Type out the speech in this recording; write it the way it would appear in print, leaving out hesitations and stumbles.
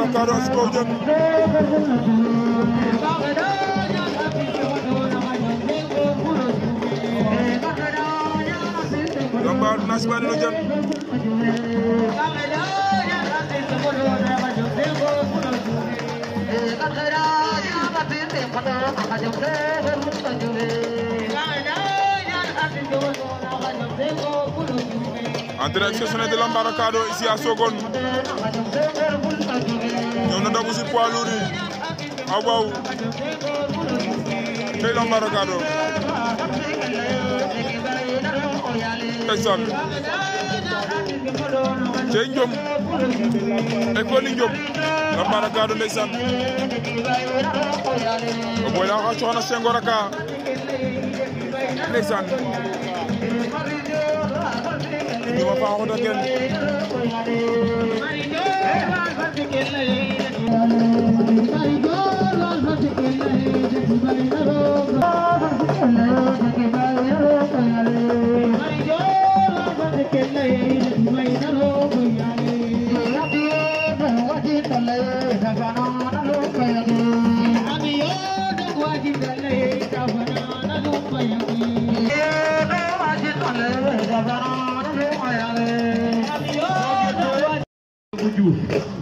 Lambarakaado si kaw Dieng Lambar nas bani lo Dieng en direct exceptionnel de Lambarakaado ici à Sokone ñëw na dabu si poids lourd yi ah waaw tey Lambarakaado ndeysaan cey Njom école Njom Lambarakaado ndeysaan o boy la xa coxna Senghor aka ndeysaan Njom a fa xota ken Diouf